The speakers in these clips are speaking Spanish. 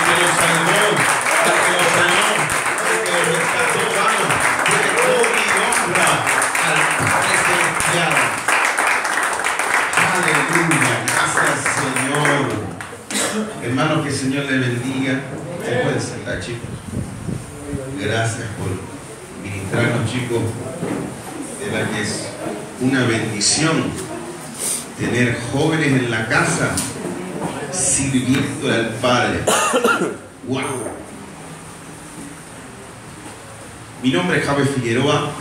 que lo salvó, al que lo sanó, al que lo rescató, vamos, tiene gloria y honra al Padre Celestial. Aleluya, gracias Señor. Hermanos, que el Señor le bendiga. Se pueden sentar, chicos. Gracias por ministrarnos, chicos. De la que es una bendición tener jóvenes en la casa sirviendo al Padre. ¡Wow! Mi nombre es Javier Figueroa.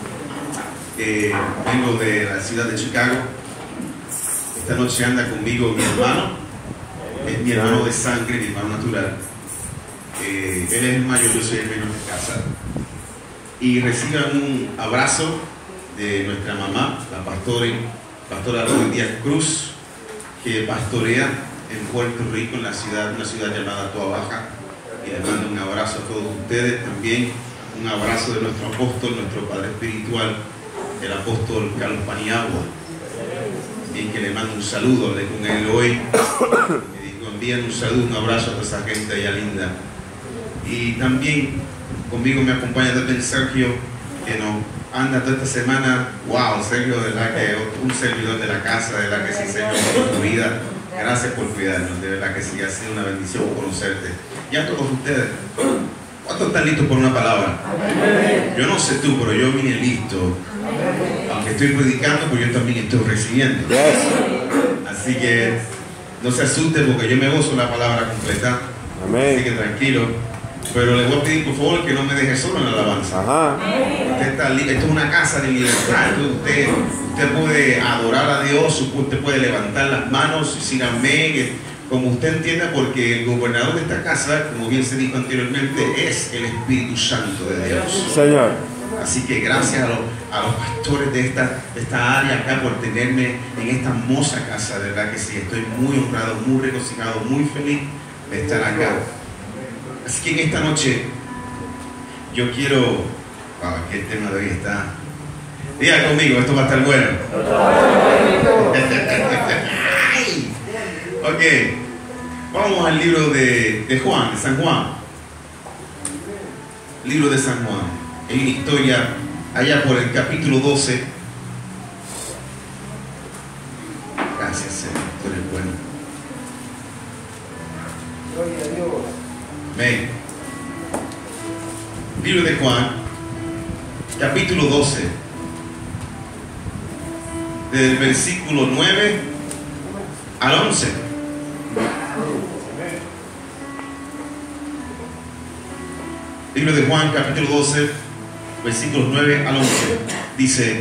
Vengo de la ciudad de Chicago. Esta noche anda conmigo mi hermano. Es mi hermano de sangre, mi hermano natural. Él es el mayor, yo soy el menor de casa. Y reciban un abrazo de nuestra mamá, la pastora Roy Díaz Cruz, que pastorea en Puerto Rico, en una ciudad llamada Toa Baja. Y les mando un abrazo a todos ustedes. También un abrazo de nuestro apóstol, nuestro padre espiritual, el apóstol Carlos Paniagua. Y que le mando un saludo, hablé con él hoy. Me dijo, envían un saludo, un abrazo a toda esa gente allá linda. Y también conmigo me acompaña también Sergio, que nos anda toda esta semana. Wow, Sergio, de verdad que un servidor de la casa, de verdad que sí, Señor, por tu vida. Gracias por cuidarnos, de verdad que sí, ha sido una bendición conocerte. Y a todos ustedes, ¿cuántos están listos por una palabra? Yo no sé tú, pero yo vine listo. Aunque estoy predicando, pues yo también estoy recibiendo. Así que no se asuste porque yo me gozo la palabra completa. Así que tranquilo. Pero le voy a pedir por favor que no me deje solo en la alabanza. Usted está libre. Esto es una casa de libertad. Entonces usted puede adorar a Dios, usted puede levantar las manos y decir amén, como usted entienda, porque el gobernador de esta casa, como bien se dijo anteriormente, es el Espíritu Santo de Dios. Señor. Así que gracias a los pastores de esta área acá por tenerme en esta hermosa casa. De verdad que sí, estoy muy honrado, muy regocijado, muy feliz de estar acá. Así que en esta noche yo quiero... Wow, que el tema de hoy está... Diga conmigo, esto va a estar bueno. Ok, vamos al libro de Juan, de San Juan. Libro de San Juan. Hay una historia allá por el capítulo 12. Gracias, Señor, tú eres bueno. Gloria a Dios. Amén. Libro de Juan, capítulo 12, desde el versículo 9 al 11. Libro de Juan, capítulo 12, versículos 9 al 11. Dice: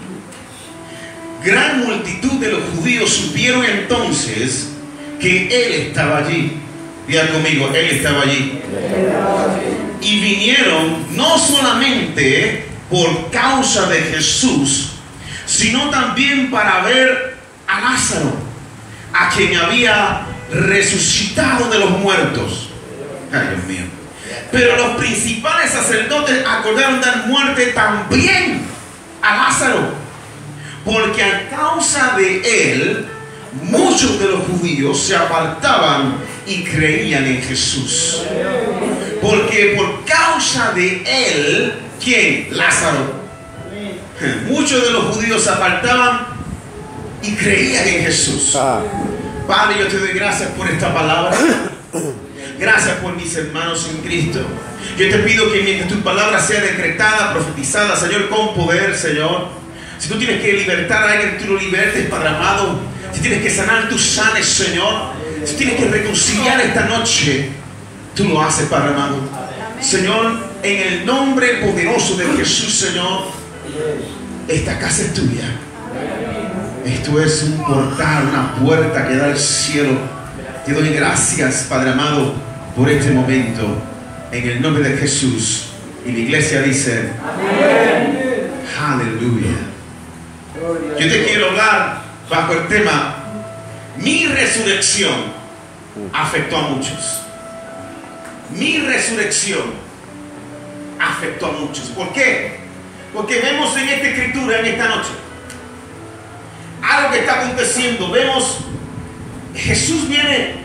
gran multitud de los judíos supieron entonces que él estaba allí. Diga conmigo, él estaba allí. Y vinieron no solamente por causa de Jesús, sino también para ver a Lázaro, a quien había resucitado de los muertos. Ay, Dios mío. Pero los principales sacerdotes acordaron dar muerte también a Lázaro, porque a causa de él muchos de los judíos se apartaban y creían en Jesús. Porque por causa de él, ¿quién? Lázaro. Muchos de los judíos se apartaban y creían en Jesús. Padre, yo te doy gracias por esta palabra. Gracias por mis hermanos en Cristo. Yo te pido que mientras tu palabra sea decretada, profetizada, Señor, con poder, Señor. Si tú tienes que libertar a alguien, tú lo libertes, Padre amado. Si tienes que sanar, tú sanes, Señor. Si tienes que reconciliar esta noche, tú lo haces, Padre amado. Señor, en el nombre poderoso de Jesús, Señor, esta casa es tuya. Esto es un portal, una puerta que da al cielo. Te doy gracias, Padre amado, por este momento. En el nombre de Jesús. Y la iglesia dice: amén. Aleluya. Yo te quiero hablar bajo el tema: mi resurrección afectó a muchos. Mi resurrección afectó a muchos. ¿Por qué? Porque vemos en esta escritura, en esta noche, algo que está aconteciendo. Vemos, Jesús viene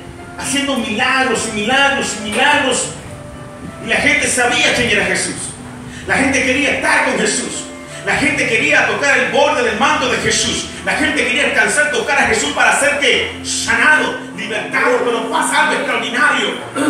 haciendo milagros y milagros y milagros. Y la gente sabía quién era Jesús. La gente quería estar con Jesús. La gente quería tocar el borde del manto de Jesús. La gente quería alcanzar, tocar a Jesús para ser que sanado, libertado, pero pasa algo extraordinario.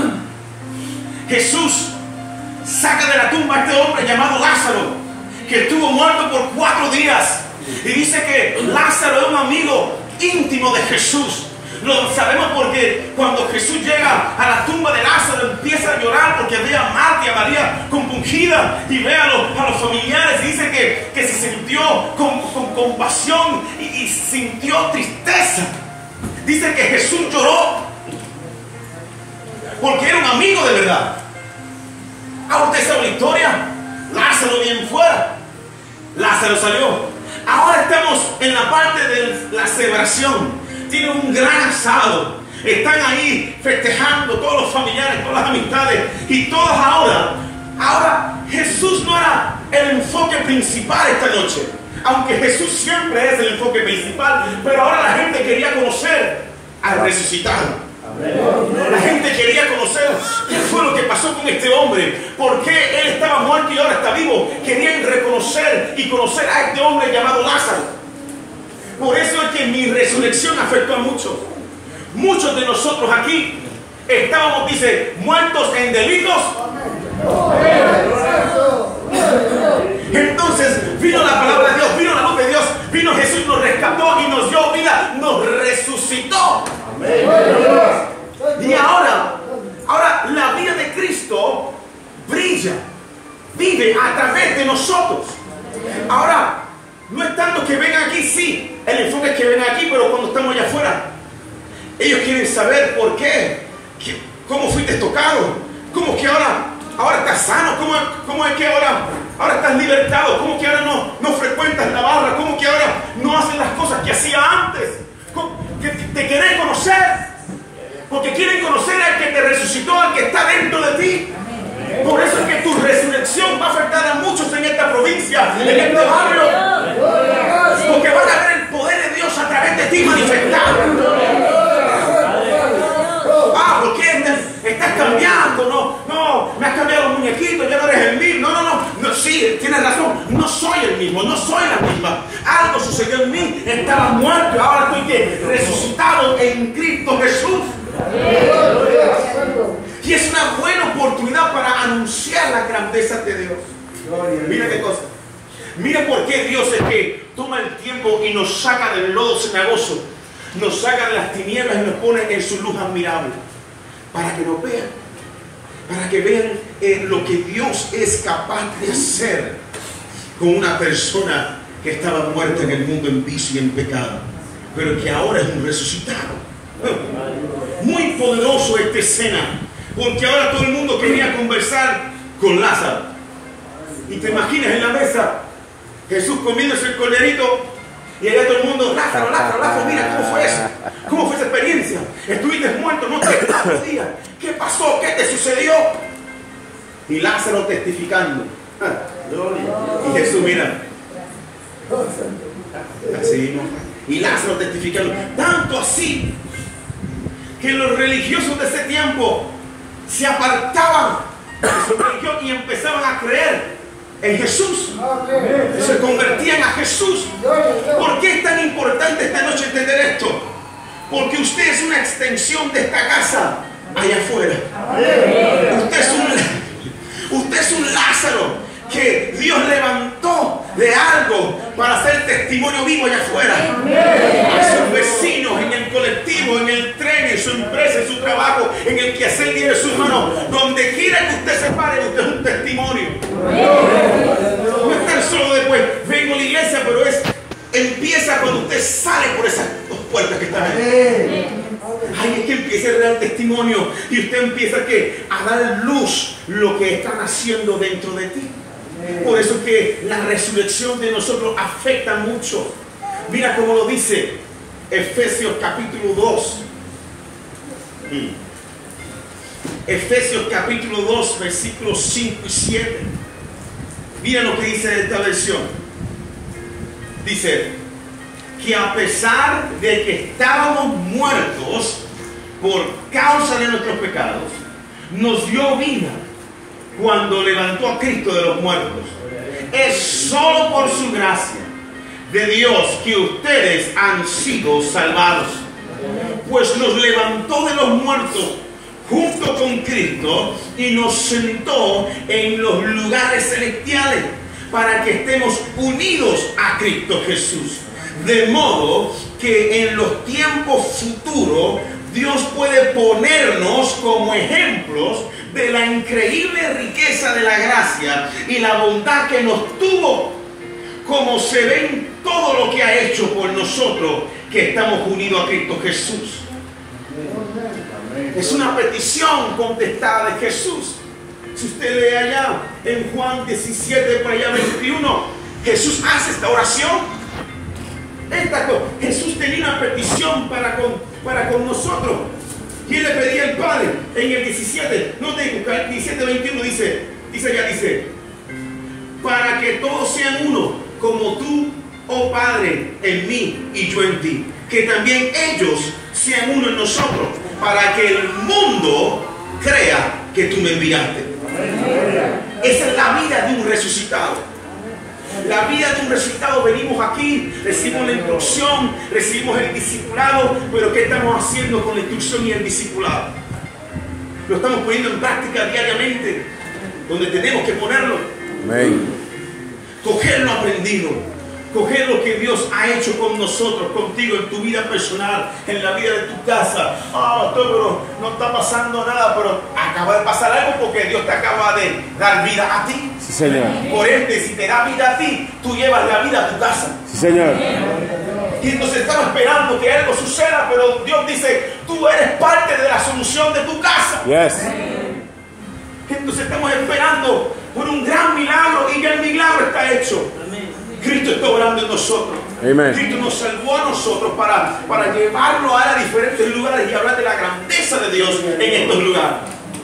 Jesús saca de la tumba a este hombre llamado Lázaro, que estuvo muerto por 4 días. Y dice que Lázaro es un amigo íntimo de Jesús. Lo sabemos porque cuando Jesús llega a la tumba de Lázaro empieza a llorar porque ve a Marta y a María compungida y ve a los familiares y dice que se sintió con compasión y sintió tristeza. Dice que Jesús lloró porque era un amigo de verdad. ¿A usted sabe la historia? Lázaro bien fuera. Lázaro salió. Ahora estamos en la parte de la celebración. Tienen un gran asado. Están ahí festejando todos los familiares, todas las amistades. Y todas ahora Jesús no era el enfoque principal esta noche. Aunque Jesús siempre es el enfoque principal. Pero ahora la gente quería conocer al resucitado. La gente quería conocer qué fue lo que pasó con este hombre. ¿Por qué él estaba muerto y ahora está vivo? Querían reconocer y conocer a este hombre llamado Lázaro. Por eso es que mi resurrección afectó a muchos. Muchos de nosotros aquí estábamos, dice, muertos en delitos. Entonces vino la palabra de Dios, vino la luz de Dios, vino Jesús, nos rescató y nos dio vida, nos resucitó. Y ahora la vida de Cristo brilla, vive a través de nosotros. Ahora, no es tanto que vengan aquí, sí, el enfoque es que vengan aquí, pero cuando estamos allá afuera, ellos quieren saber por qué, cómo fuiste tocado, cómo que ahora estás sano, cómo es que ahora estás libertado, cómo que ahora no frecuentas la barra, cómo que ahora no haces las cosas que hacía antes, que te querés conocer, porque quieren conocer al que te resucitó, al que está dentro de ti. Por eso es que tu resurrección va a afectar a muchos en esta provincia, en este barrio. Porque van a ver el poder de Dios a través de ti manifestado. Porque estás cambiando, no, me has cambiado los muñequitos, ya no eres el mismo. No, sí, tienes razón, no soy el mismo, no soy la misma. Algo sucedió en mí, estaba muerto y ahora estoy resucitado en Cristo Jesús. Y es una buena oportunidad para anunciar la grandeza de Dios. Mira qué cosa. Mira por qué Dios es que toma el tiempo y nos saca del lodo cenagoso, nos saca de las tinieblas y nos pone en su luz admirable. Para que nos vean, para que vean lo que Dios es capaz de hacer con una persona que estaba muerta en el mundo en vicio y en pecado, pero que ahora es un resucitado. Muy poderoso esta escena, porque ahora todo el mundo quería conversar con Lázaro. Y te imaginas en la mesa Jesús comiéndose el corderito y allá todo el mundo, Lázaro, mira cómo fue eso, cómo fue esa experiencia, estuviste muerto, no te 4 días, ¿qué pasó? ¿Qué te sucedió? Y Lázaro testificando. Y Jesús, mira, así, ¿no? Y Lázaro testificando, tanto así que los religiosos de ese tiempo se apartaban de su religión y empezaban a creer en Jesús. Se convertían a Jesús. ¿Por qué es tan importante esta noche entender esto? Porque usted es una extensión de esta casa allá afuera. Usted es un Lázaro que Dios levantó de algo para hacer testimonio vivo allá afuera. A sus vecinos, en el colectivo, en el tren, en su empresa, en su trabajo, en el quehacer de su mano. Donde quiera que usted se pare, usted es un testimonio. No es tan solo después, vengo a la iglesia, pero empieza cuando usted sale por esas 2 puertas que están ahí. Ay, es que empieza el real testimonio y usted empieza a dar luz lo que están haciendo dentro de ti. Por eso es que la resurrección de nosotros afecta mucho. Mira cómo lo dice Efesios capítulo 2. Efesios capítulo 2, versículos 5 y 7. Mira lo que dice esta versión. Dice que a pesar de que estábamos muertos por causa de nuestros pecados, nos dio vida cuando levantó a Cristo de los muertos. Es solo por su gracia de Dios que ustedes han sido salvados, pues nos levantó de los muertos junto con Cristo y nos sentó en los lugares celestiales para que estemos unidos a Cristo Jesús, de modo que en los tiempos futuros Dios puede ponernos como ejemplos de la increíble riqueza de la gracia y la bondad que nos tuvo, como se ve en todo lo que ha hecho por nosotros que estamos unidos a Cristo Jesús. Es una petición contestada de Jesús. Si usted lee allá en Juan 17, para allá 21, Jesús hace esta oración. Jesús tenía una petición para con nosotros. Y él le pedía al Padre en el 17, no tengo, 17, 21 dice, para que todos sean uno, como tú, oh Padre, en mí y yo en ti, que también ellos sean uno en nosotros, para que el mundo crea que tú me enviaste. Esa es la vida de un resucitado. La vida de un resucitado. Venimos aquí, recibimos la instrucción, recibimos el discipulado, pero ¿qué estamos haciendo con la instrucción y el discipulado? Lo estamos poniendo en práctica diariamente, donde tenemos que ponerlo. Amén. Coger lo aprendido, coger lo que Dios ha hecho con nosotros, contigo, en tu vida personal, en la vida de tu casa. Doctor, pero no está pasando nada, pero acaba de pasar algo porque Dios te acaba de dar vida a ti. Sí, Señor. Por ende, si te da vida a ti, tú llevas la vida a tu casa. Sí, Señor. Y entonces estamos esperando que algo suceda, pero Dios dice, tú eres parte de la solución de tu casa. Yes. Entonces estamos esperando por un gran milagro y ya el milagro está hecho. Cristo está obrando en nosotros. Amen. Cristo nos salvó a nosotros para llevarlo a diferentes lugares y hablar de la grandeza de Dios en estos lugares.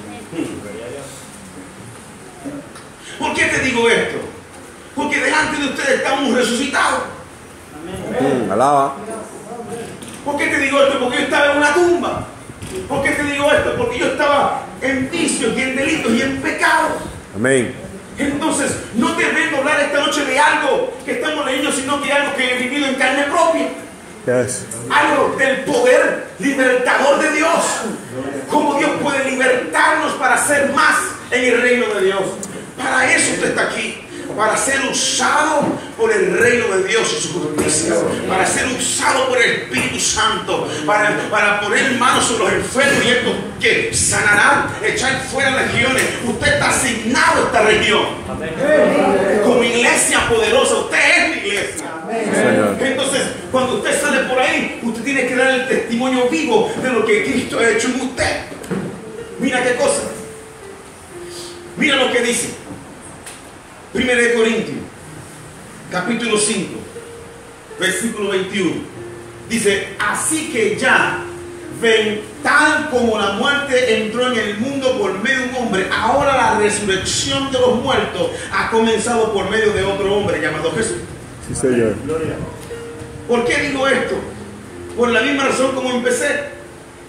¿Por qué te digo esto? Porque delante de ustedes estamos resucitados. Alaba. ¿Por qué te digo esto? Porque yo estaba en una tumba. ¿Por qué te digo esto? Porque yo estaba en vicios y en delitos y en pecados. Amén. Entonces, no te vengo a hablar esta noche de algo que estamos leyendo, sino que algo que he vivido en carne propia. Yes. Algo del poder libertador de Dios. Cómo Dios puede libertarnos para ser más en el reino de Dios. Para eso usted está aquí. Para ser usado por el reino de Dios y su justicia, para ser usado por el Espíritu Santo, para poner manos sobre los enfermos y estos que sanarán, echar fuera legiones. Usted está asignado a esta región. Como iglesia poderosa, usted es la iglesia. Entonces, cuando usted sale por ahí, usted tiene que dar el testimonio vivo de lo que Cristo ha hecho en usted. Mira qué cosa. Mira lo que dice 1 Corintios, capítulo 5, versículo 21. Dice, así que ya ven, tal como la muerte entró en el mundo por medio de un hombre, ahora la resurrección de los muertos ha comenzado por medio de otro hombre llamado Jesús. Sí, Señor. ¿Por qué digo esto? Por la misma razón como empecé.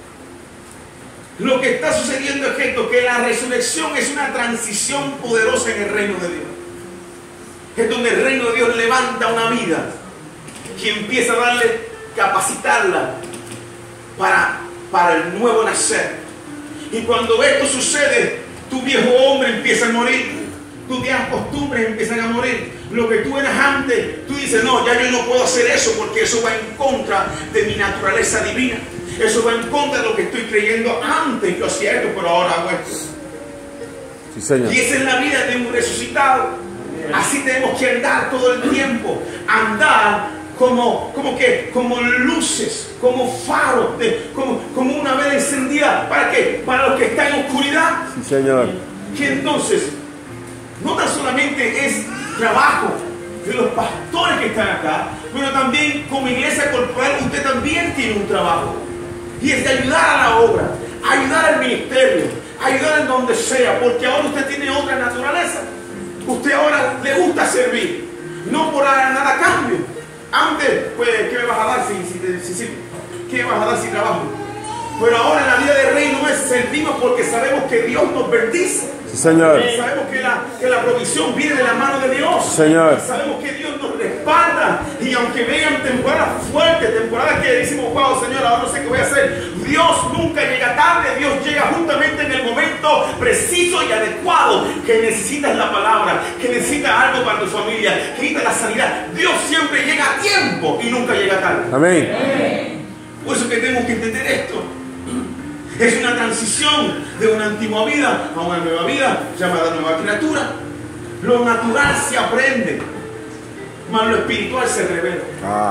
Lo que está sucediendo es esto, que la resurrección es una transición poderosa en el reino de Dios. Es donde el reino de Dios levanta una vida que empieza a darle, capacitarla para el nuevo nacer. Y cuando esto sucede, tu viejo hombre empieza a morir, tus viejas costumbres empiezan a morir. Lo que tú eras antes, tú dices, no, ya yo no puedo hacer eso porque eso va en contra de mi naturaleza divina. Eso va en contra de lo que estoy creyendo. Antes yo hacía esto, pero ahora hago esto. Sí, Señor. Y esa es la vida de un resucitado. Así tenemos que andar todo el tiempo. Andar como luces, como faros, como una vela encendida. ¿Para qué? Para los que están en oscuridad. Sí, Señor. Que entonces, no tan solamente es trabajo de los pastores que están acá, pero también como iglesia corporal usted también tiene un trabajo. Y es de ayudar a la obra, ayudar al ministerio, ayudar en donde sea, porque ahora usted tiene otra naturaleza. Usted ahora le gusta servir, no por nada a cambio. Antes, pues, ¿qué me vas a dar si ¿qué me vas a dar si trabajo? Pero ahora en la vida de reino servimos porque sabemos que Dios nos bendice. Sí, Señor. Sabemos que la provisión viene de la mano de Dios. Sí, Señor. Sabemos que Dios nos respalda. Y aunque vengan temporadas fuertes, temporadas que decimos, wow, Señor, ahora no sé qué voy a hacer. Dios nunca llega tarde. Dios llega justamente en el momento preciso y adecuado que necesitas la palabra, que necesitas algo para tu familia, que necesitas la sanidad. Dios siempre llega a tiempo y nunca llega tarde. Amén. Por eso que tenemos que entender esto. Es una transición de una antigua vida a una nueva vida llamada nueva criatura. Lo natural se aprende, mas lo espiritual se revela.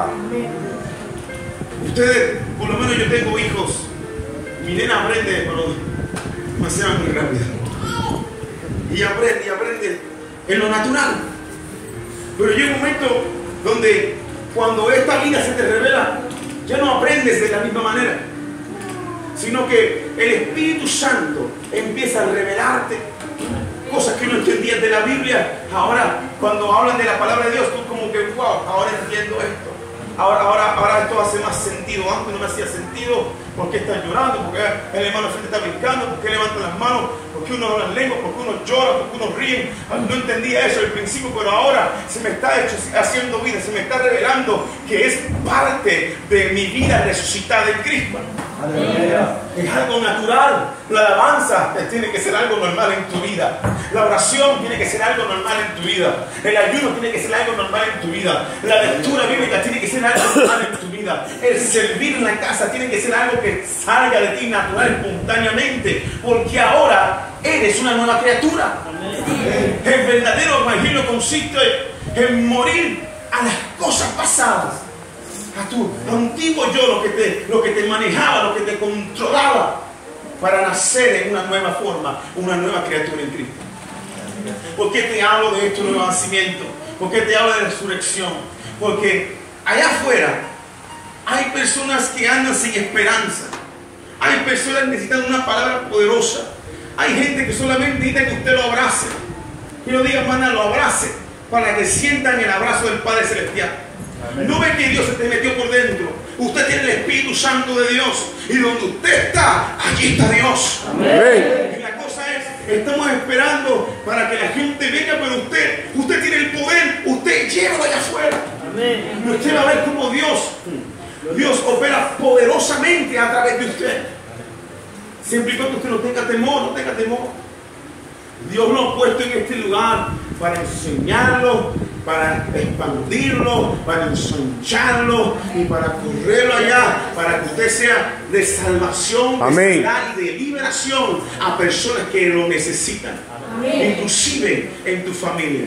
Ustedes, por lo menos yo tengo hijos. Mi nena aprende, pero demasiado muy rápido. Y aprende en lo natural. Pero llega un momento donde cuando esta vida se te revela, ya no aprendes de la misma manera, sino que el Espíritu Santo empieza a revelarte cosas que no entendías de la Biblia. Ahora, cuando hablan de la palabra de Dios, tú como que, wow, ahora entiendo esto. Ahora esto hace más sentido. Antes no me hacía sentido. ¿Por qué están llorando? ¿Por qué el hermano frente está brincando? ¿Por qué levantan las manos? ¿Por qué uno habla en lengua? ¿Por qué uno llora? ¿Por qué uno ríe? No entendía eso al principio, pero ahora se me está haciendo vida, se me está revelando que es parte de mi vida resucitada en Cristo. Es algo natural. La alabanza tiene que ser algo normal en tu vida. La oración tiene que ser algo normal en tu vida. El ayuno tiene que ser algo normal en tu vida. La lectura bíblica tiene que ser algo normal en tu vida. El servir en la casa tiene que ser algo que salga de ti natural, espontáneamente, porque ahora eres una nueva criatura. El verdadero evangelio consiste en morir a las cosas pasadas, a tu antiguo yo, lo que te manejaba, lo que te controlaba, para nacer en una nueva forma, una nueva criatura en Cristo. ¿Por qué te hablo de este nuevo nacimiento? ¿Por qué te hablo de resurrección? Porque allá afuera hay personas que andan sin esperanza. Hay personas que necesitan una palabra poderosa. Hay gente que solamente necesita que usted lo abrace. Que lo diga, hermana, lo abrace, para que sientan el abrazo del Padre Celestial. Amén. No ve que Dios se te metió por dentro. Usted tiene el Espíritu Santo de Dios. Y donde usted está, allí está Dios. Amén. Y la cosa es, estamos esperando para que la gente venga, pero usted tiene el poder. Usted llévalo allá afuera. Amén. Y usted va a ver cómo Dios opera poderosamente a través de usted. Siempre y cuando usted no tenga temor, Dios lo ha puesto en este lugar para enseñarlo, para expandirlo, para ensancharlo y para correrlo allá, para que usted sea de salvación, de sanidad y de liberación a personas que lo necesitan. Amén. Inclusive en tu familia.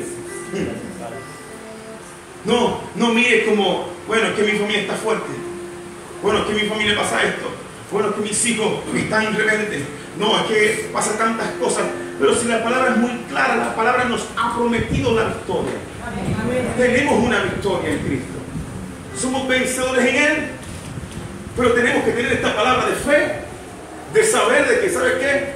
No mires como, bueno, es que mi familia está fuerte. Bueno, es que mi familia pasa esto. Bueno, es que mis hijos están rebeldes. No, es que pasa tantas cosas. Pero si la palabra es muy clara, la palabra nos ha prometido la victoria. Amén. Tenemos una victoria en Cristo. Somos vencedores en Él. Pero tenemos que tener esta palabra de fe, de saber de que, ¿sabe qué?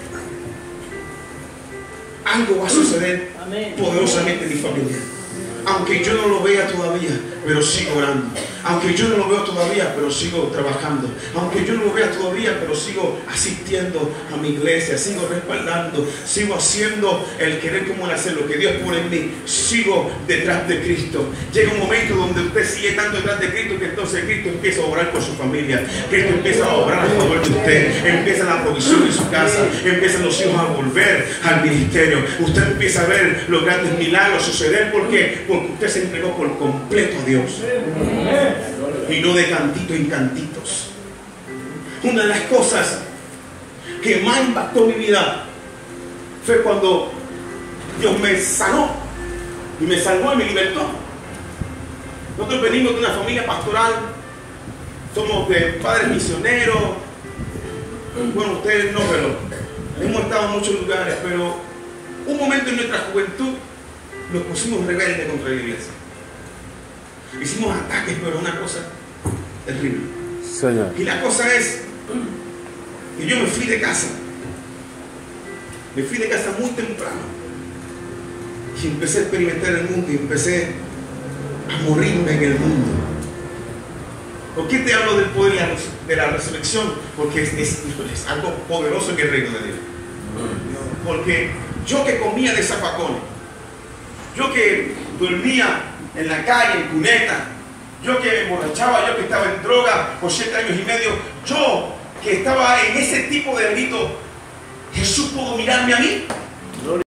Algo va a suceder poderosamente en mi familia. Aunque yo no lo vea todavía, pero sigo orando. Aunque yo no lo veo todavía, pero sigo trabajando. Aunque yo no lo vea todavía, pero sigo asistiendo a mi iglesia. Sigo respaldando. Sigo haciendo el querer como el hacer. Lo que Dios pone en mí. Sigo detrás de Cristo. Llega un momento donde usted sigue tanto detrás de Cristo, que entonces Cristo empieza a obrar por su familia. Cristo empieza a obrar a favor de usted. Empieza la provisión en su casa. Empiezan los hijos a volver al ministerio. Usted empieza a ver los grandes milagros suceder. ¿Por qué? Porque usted se entregó por completo a Dios. Y no de cantito en cantitos. Una de las cosas que más impactó mi vida fue cuando Dios me sanó y me salvó y me libertó. Nosotros venimos de una familia pastoral, somos de padres misioneros. Bueno, ustedes no, pero hemos estado en muchos lugares, pero un momento en nuestra juventud nos pusimos rebeldes contra la iglesia. Hicimos ataques, pero una cosa terrible. Señor. Y la cosa es que yo me fui de casa. Me fui de casa muy temprano. Y empecé a experimentar el mundo y empecé a morirme en el mundo. ¿Por qué te hablo del poder de la resurrección? Porque es algo poderoso en el reino de Dios. Porque yo que comía de zapacones, yo que dormía en la calle, en cuneta, yo que me emborrachaba, yo que estaba en droga por 7 años y medio, yo que estaba en ese tipo de delito, Jesús pudo mirarme a mí